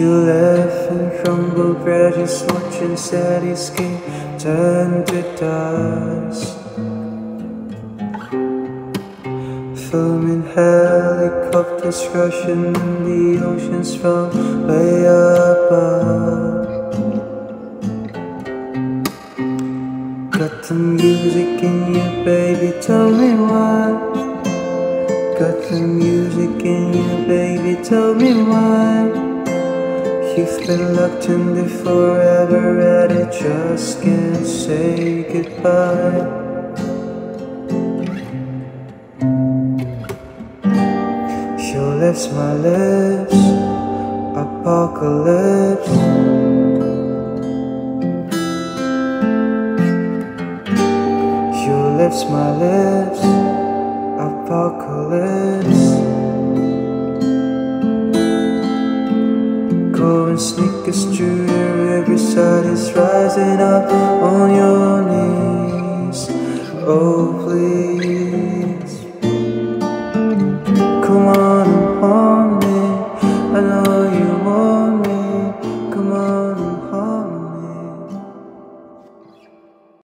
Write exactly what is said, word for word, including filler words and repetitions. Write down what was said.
You left and crumbled bread, just watching steady skin turn to dust. Filming helicopters crashing in the oceans from way above. Got the music in you, baby, tell me why. Got the music in you, baby, tell me why. You've been locked in there forever and I just can't say goodbye. Your lips, my lips, apocalypse. Your lips, my lips, apocalypse. Go and sneak us through the riverside, it's rising up on your knees. Oh,